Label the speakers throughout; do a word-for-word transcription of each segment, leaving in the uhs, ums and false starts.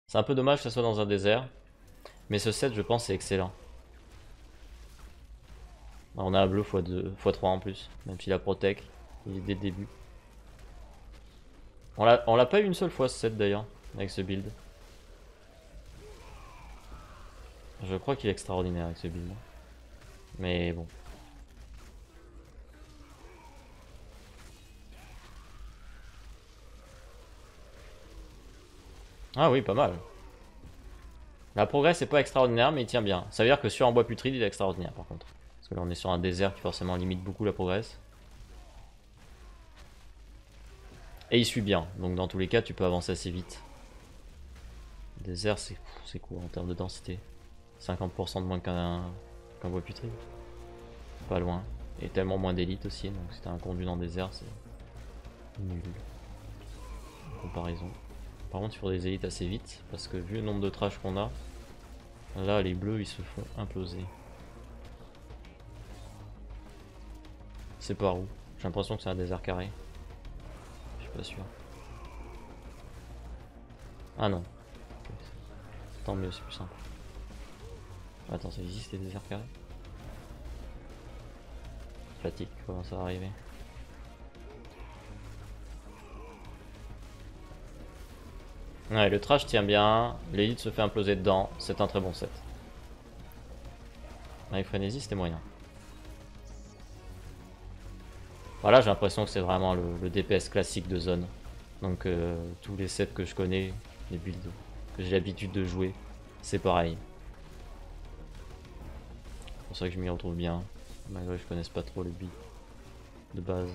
Speaker 1: C'est un peu dommage que ça soit dans un désert. Mais ce set, je pense, est excellent. On a un bleu fois deux, fois trois en plus. Même s'il a protect, il est dès le début. On l'a pas eu une seule fois ce set d'ailleurs, avec ce build. Je crois qu'il est extraordinaire avec ce build. Mais bon. Ah oui, pas mal. La progresse est pas extraordinaire, mais il tient bien. Ça veut dire que sur un bois putride, il est extraordinaire par contre. Parce que là, on est sur un désert qui forcément limite beaucoup la progresse. Et il suit bien, donc dans tous les cas, tu peux avancer assez vite. Désert, c'est quoi en termes de densité? cinquante pour cent de moins qu'un qu'un bois putride. Pas loin. Et tellement moins d'élite aussi, donc si t'as un conduit dans le désert, c'est nul. En comparaison. Par contre, il faut des élites assez vite, parce que vu le nombre de trash qu'on a, là, les bleus, ils se font imploser. C'est par où? J'ai l'impression que c'est un désert carré. Je suis pas sûr. Ah non. Tant mieux, c'est plus simple. Attends, ça existe les déserts carrés? Fatigue, comment ça va arriver? Ouais, le trash tient bien, l'élite se fait imploser dedans, c'est un très bon set. Avec frénésie, c'était moyen. Voilà, j'ai l'impression que c'est vraiment le, le D P S classique de zone. Donc euh, tous les sets que je connais, les builds que j'ai l'habitude de jouer, c'est pareil. C'est pour ça que je m'y retrouve bien, malgré que je connaisse pas trop le build de base.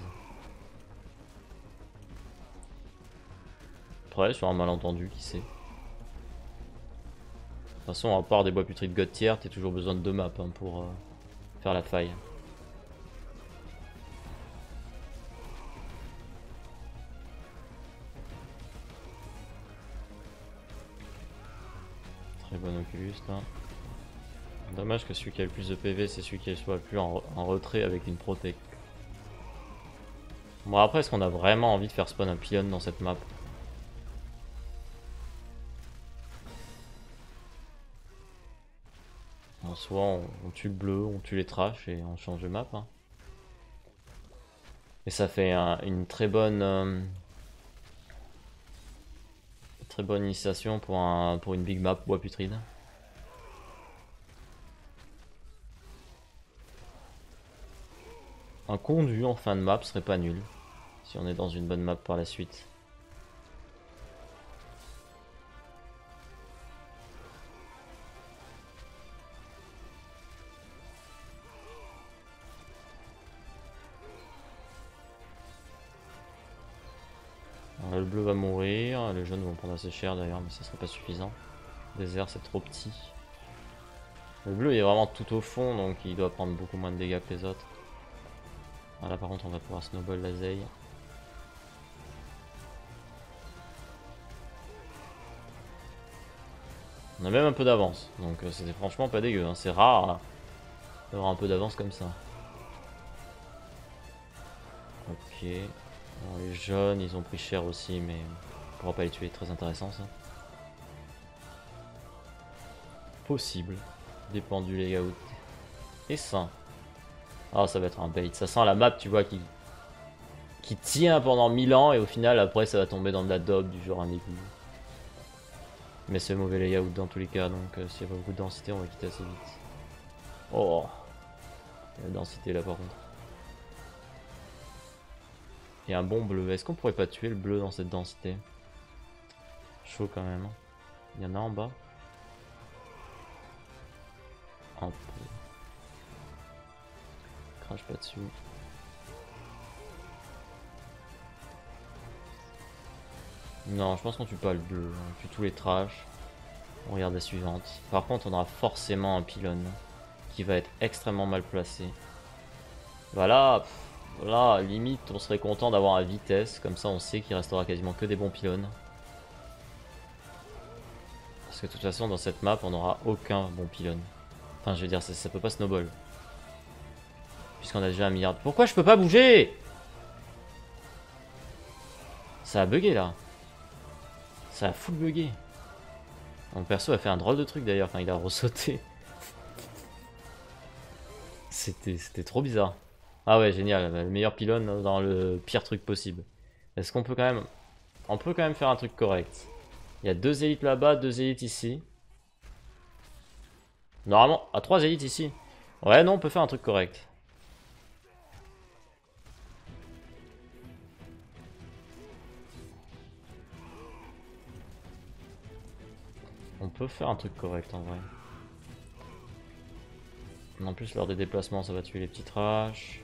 Speaker 1: Après, sur un malentendu, qui sait. De toute façon, à part des bois putrides god tier, t'as toujours besoin de deux maps hein, pour euh, faire la faille. Très bon Oculus là. Dommage que celui qui a le plus de P V, c'est celui qui soit le plus en, en retrait avec une protect. Bon après, est-ce qu'on a vraiment envie de faire spawn un pylône dans cette map? En soit on, on tue le bleu, on tue les trash et on change de map. Hein. Et ça fait un, une très bonne... Euh, très bonne initiation pour, un, pour une big map bois putride. Un conduit en fin de map serait pas nul, si on est dans une bonne map par la suite. Alors, le bleu va mourir, les jaunes vont prendre assez cher d'ailleurs, mais ça serait pas suffisant. Désert c'est trop petit. Le bleu il est vraiment tout au fond, donc il doit prendre beaucoup moins de dégâts que les autres. Ah, là par contre on va pouvoir snowball la Zei. On a même un peu d'avance, donc euh, c'était franchement pas dégueu, hein. C'est rare hein, d'avoir un peu d'avance comme ça. Ok, alors, les jaunes ils ont pris cher aussi, mais on pourra pas les tuer, très intéressant ça. Possible, dépend du layout. Et ça. Ah ça va être un bait, ça sent la map tu vois qui, qui tient pendant mille ans et au final après ça va tomber dans de la daube du genre un égout. Mais c'est mauvais layout dans tous les cas, donc euh, s'il y a pas beaucoup de densité, on va quitter assez vite. Oh, il y a la densité là par contre. Et un bon bleu. Est-ce qu'on pourrait pas tuer le bleu dans cette densité? Chaud quand même. Il y en a en bas. Un peu. Crache pas dessus. Non, je pense qu'on tue pas le bleu, on tue tous les trash. On regarde la suivante. Par contre, on aura forcément un pylône qui va être extrêmement mal placé. Voilà, là, limite, on serait content d'avoir la vitesse, comme ça on sait qu'il restera quasiment que des bons pylônes. Parce que de toute façon, dans cette map, on n'aura aucun bon pylône. Enfin, je veux dire, ça, ça peut pas snowball. Puisqu'on a déjà un milliard. Pourquoi je peux pas bouger? Ça a bugué là. Ça a full bugué. Mon perso a fait un drôle de truc d'ailleurs quand il a ressauté. C'était c'était trop bizarre. Ah ouais, génial, le meilleur pylône dans le pire truc possible. Est-ce qu'on peut quand même... On peut quand même faire un truc correct. Il y a deux élites là-bas, deux élites ici. Normalement, à trois élites ici. Ouais, non, on peut faire un truc correct. On peut faire un truc correct en vrai. En plus, lors des déplacements, ça va tuer les petits trash.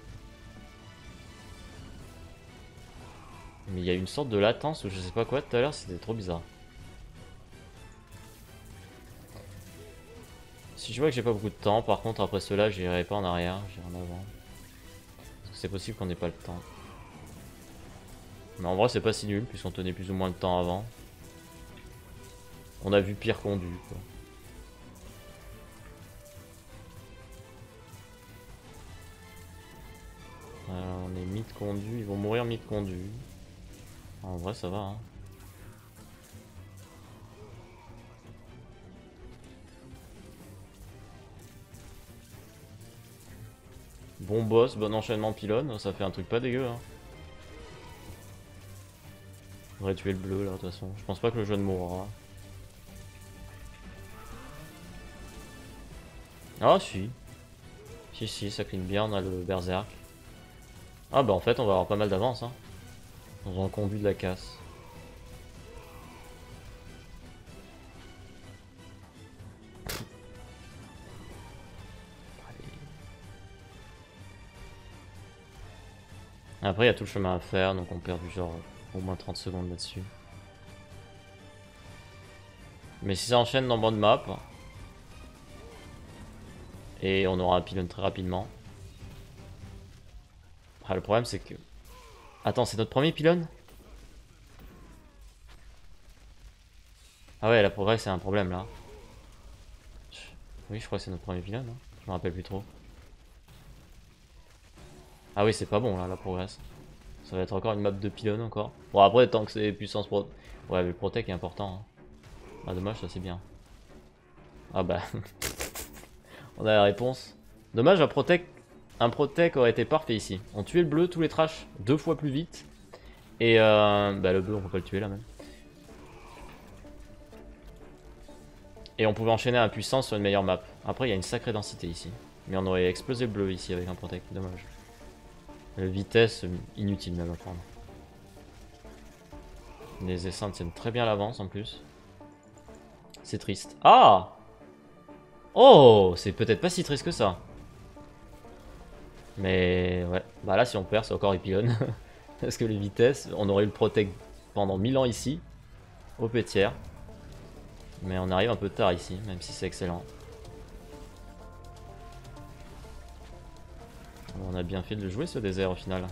Speaker 1: Mais il y a une sorte de latence ou je sais pas quoi tout à l'heure, c'était trop bizarre. Si je vois que j'ai pas beaucoup de temps, par contre, après cela, j'irai pas en arrière, j'irai en avant. Parce que c'est possible qu'on ait pas le temps. Mais en vrai, c'est pas si nul, puisqu'on tenait plus ou moins le temps avant. On a vu pire conduit, quoi. Euh, on est mid conduit, ils vont mourir mid conduit. En vrai, ça va, hein. Bon boss, bon enchaînement pylône, ça fait un truc pas dégueu, hein. On devrait tuer le bleu là de toute façon. Je pense pas que le jaune mourra. Ah si. Si si, ça clean bien, on a le berserk. Ah bah en fait on va avoir pas mal d'avance, hein. Dans un conduit de la casse. Après il y a tout le chemin à faire, donc on perd du genre au moins trente secondes là-dessus. Mais si ça enchaîne dans bonne map, et on aura un pylône très rapidement. Ah, le problème c'est que... Attends, c'est notre premier pylône? Ah ouais, la progrès c'est un problème là. Oui, je crois que c'est notre premier pylône, hein. Je me rappelle plus trop. Ah oui, c'est pas bon là, la progresse. Ça va être encore une map de pylône encore. Bon, après, tant que c'est puissance pro... Ouais, mais le protec est important, hein. Ah, dommage, ça c'est bien. Ah bah... On a la réponse. Dommage, un protec... Un protec aurait été parfait ici. On tuait le bleu, tous les trash deux fois plus vite. Et euh... bah le bleu, on peut pas le tuer là même. Et on pouvait enchaîner à puissance sur une meilleure map. Après, il y a une sacrée densité ici. Mais on aurait explosé le bleu ici avec un protec, dommage. Le vitesse, inutile même à prendre. Les essaims tiennent très bien l'avance en plus. C'est triste. Ah! Oh! C'est peut-être pas si triste que ça. Mais ouais. Bah là, si on perd, c'est encore épylone. Parce que les vitesses, on aurait eu le protect pendant mille ans ici. Au pétière. Mais on arrive un peu tard ici, même si c'est excellent. On a bien fait de le jouer ce désert au final.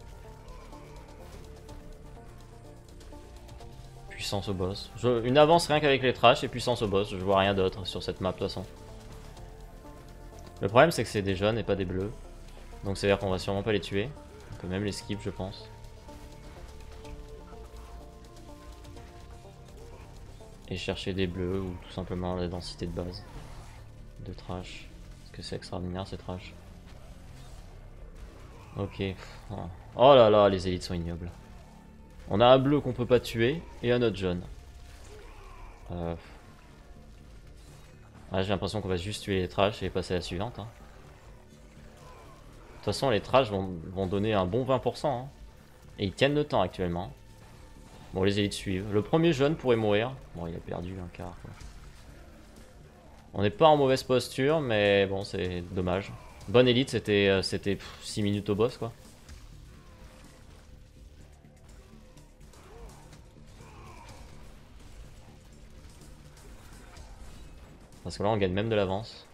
Speaker 1: Puissance au boss. Je, une avance rien qu'avec les trash et puissance au boss. Je vois rien d'autre sur cette map de toute façon. Le problème c'est que c'est des jaunes et pas des bleus. Donc c'est à dire qu'on va sûrement pas les tuer. On peut même les skip je pense. Et chercher des bleus ou tout simplement la densité de base. De trash. Parce que c'est extraordinaire ces trash. Ok. Oh là là, les élites sont ignobles. On a un bleu qu'on peut pas tuer et un autre jaune. Euh... Ah, j'ai l'impression qu'on va juste tuer les trash et passer à la suivante. Hein. De toute façon, les trash vont, vont donner un bon vingt pour cent. Hein. Et ils tiennent le temps actuellement. Bon, les élites suivent. Le premier jaune pourrait mourir. Bon, il a perdu un quart. Quoi. On n'est pas en mauvaise posture, mais bon, c'est dommage. Bonne élite, c'était c'était six minutes au boss, quoi. Parce que là, on gagne même de l'avance.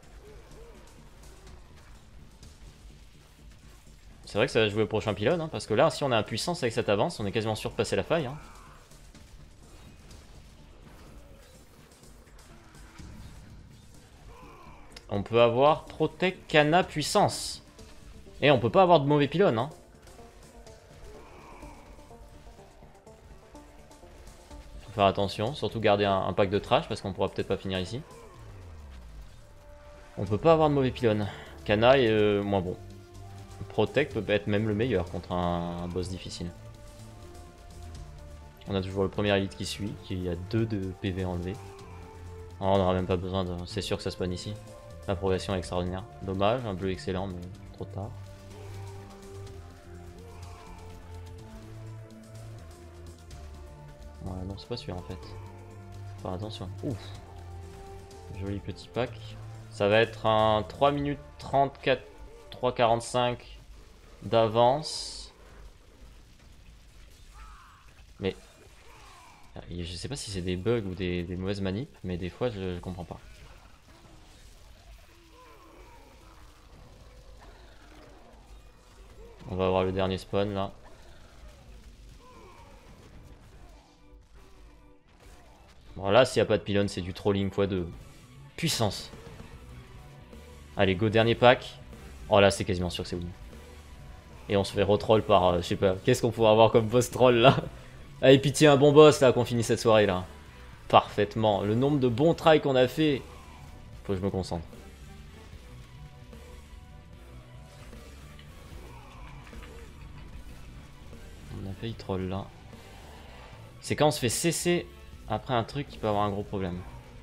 Speaker 1: C'est vrai que ça va jouer au prochain pylône, hein, parce que là, si on a un puissance avec cette avance, on est quasiment sûr de passer la faille. Hein. On peut avoir Protect Cana puissance. Et on peut pas avoir de mauvais pylône. Hein. Faut faire attention, surtout garder un, un pack de trash parce qu'on pourra peut-être pas finir ici. On peut pas avoir de mauvais pylônes. Kana est euh, moins bon. Protect peut être même le meilleur contre un, un boss difficile. On a toujours le premier élite qui suit, qui a deux de P V enlevés. Oh, on n'aura même pas besoin de... C'est sûr que ça spawn ici. La progression est extraordinaire. Dommage, un bleu excellent, mais trop tard. Ouais, non, c'est pas celui-là en fait. Faut faire attention. Ouf. Joli petit pack. Ça va être un trois minutes trente-quatre, trois quarante-cinq d'avance. Mais je sais pas si c'est des bugs ou des, des mauvaises manips, mais des fois je, je comprends pas. On va avoir le dernier spawn là. Bon là s'il n'y a pas de pylône c'est du trolling fois deux. Puissance. Allez go dernier pack. Oh là c'est quasiment sûr que c'est win. Et on se fait retroll par, euh, je sais pas, qu'est-ce qu'on pourrait avoir comme boss troll là. Allez pitié un bon boss là qu'on finit cette soirée là. Parfaitement. Le nombre de bons tries qu'on a fait. Faut que je me concentre. On a failli troll là. C'est quand on se fait cesser après un truc qui peut avoir un gros problème.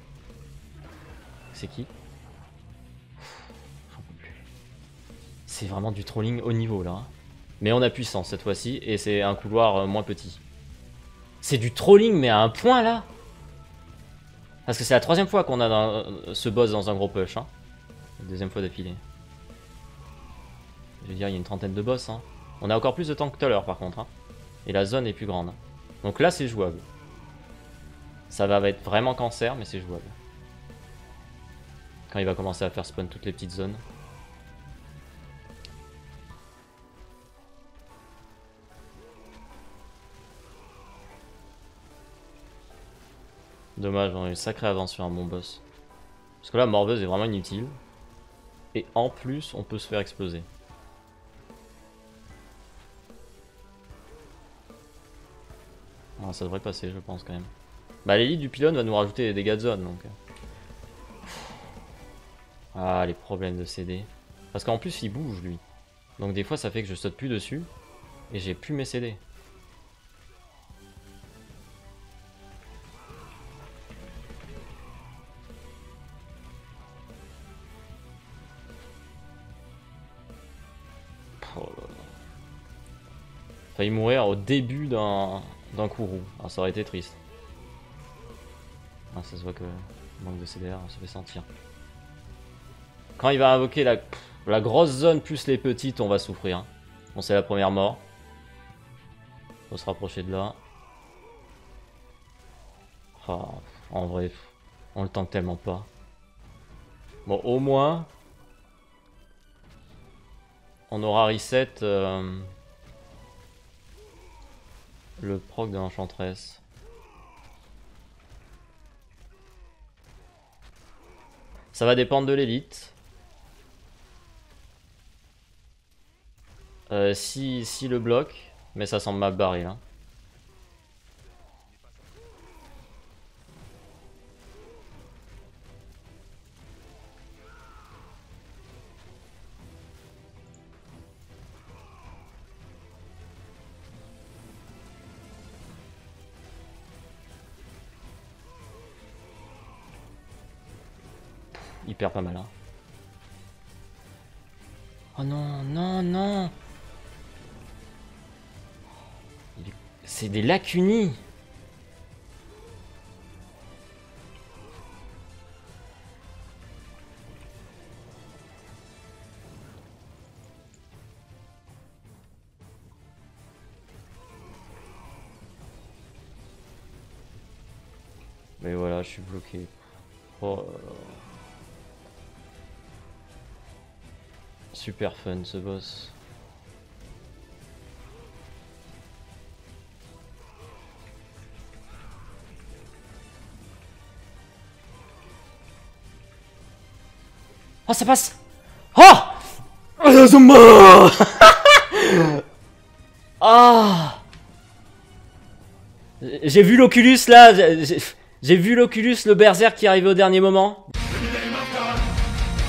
Speaker 1: C'est qui? J'en peux plus. C'est vraiment du trolling haut niveau là. Mais on a puissance cette fois-ci et c'est un couloir moins petit. C'est du trolling mais à un point là. Parce que c'est la troisième fois qu'on a dans, ce boss dans un gros push. Hein. La deuxième fois d'affilée. Je veux dire il y a une trentaine de boss. Hein. On a encore plus de temps que tout à l'heure par contre. Hein. Et la zone est plus grande. Donc là c'est jouable. Ça va être vraiment cancer mais c'est jouable. Quand il va commencer à faire spawn toutes les petites zones. Dommage, on a eu une sacrée avance sur un bon boss. Parce que là, Morveuse est vraiment inutile. Et en plus, on peut se faire exploser. Ah, ça devrait passer, je pense, quand même. Bah, l'élite du pylône va nous rajouter des dégâts de zone, donc... Ah, les problèmes de C D. Parce qu'en plus, il bouge, lui. Donc des fois, ça fait que je saute plus dessus. Et j'ai plus mes C D. Oh là là. Failli mourir au début d'un d'un Kourou. Ah, ça aurait été triste. Ah, ça se voit que le manque de C D R se fait sentir. Quand il va invoquer la, la grosse zone plus les petites, on va souffrir. Bon, c'est la première mort. Faut se rapprocher de là. Oh, en vrai, on le tank tellement pas. Bon, au moins, on aura reset euh, le proc de l'enchantress. Ça va dépendre de l'élite. Euh, si, si le bloc, mais ça semble mal barré là. Il perd pas mal hein. Oh non, non, non. C'est des lacunis. Mais voilà, je suis bloqué. Oh là là. Super fun ce boss. Oh, ça passe! Oh! Ah! J'ai vu l'Oculus là, j'ai vu l'Oculus, le berserk qui arrivait au dernier moment.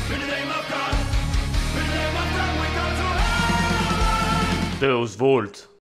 Speaker 2: Deus Vult.